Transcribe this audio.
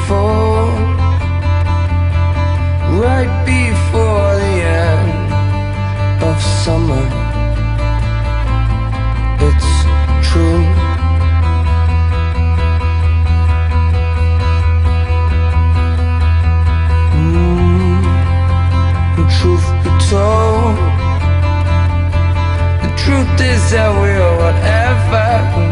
fall right before the end of summer. It's true. Truth be told, the truth is that we're whatever